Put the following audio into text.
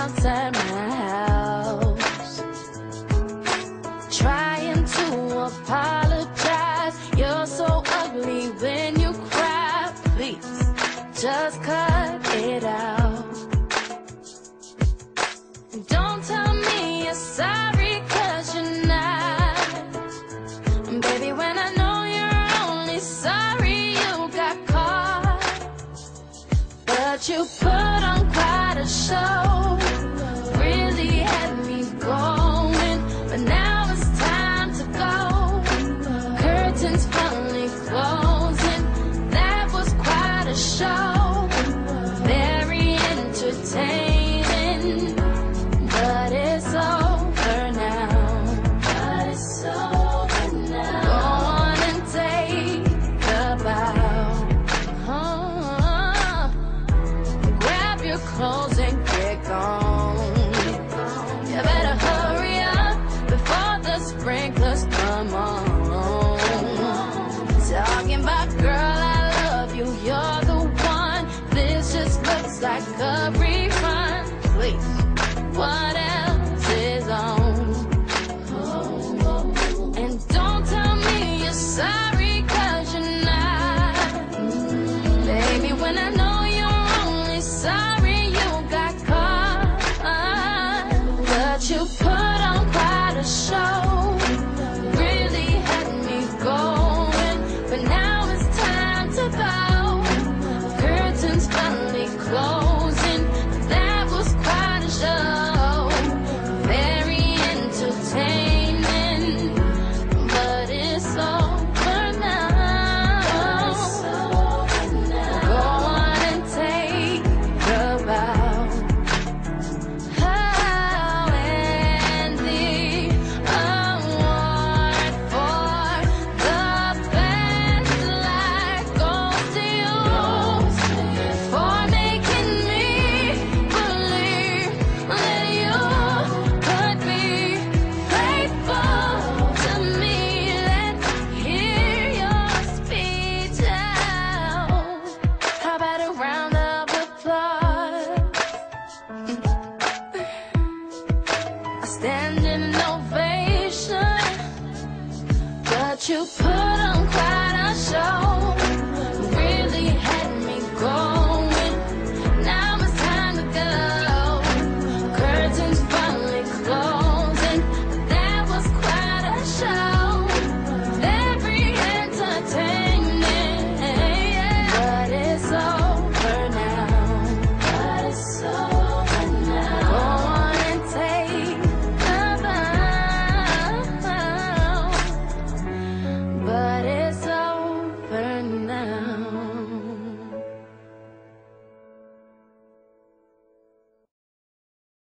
outside my house, trying to apologize. You're so ugly when you cry. Please, just cut it out. And don't tell me you're sorry, 'cause you're not. And baby, when I know you're only sorry you got caught, but you put on quite a show, really had me going. But now it's time to go. Curtains finally closing. That was quite a show. Very entertaining, but it's over now. But it's over now. Go on and take a bow. Grab your clothes and get gone. You better hurry up before the sprinklers come on. Talking about, girl, I love you, you're the one. This just looks like a refund. Please, what else is on? And don't tell me you're sorry, 'cause you're not. Baby, when I know you're only sorry you got caught, but you put on quite a show, really had me going. But now it's time to bow. Curtains finally closing. That was quite a show. Very entertaining, but it's over now. Go on and take a bow. And the award for the best life goes to you, for making me believe that you could be faithful to me. Let's hear your speech out. How about a round of applause? A standing ovation, but you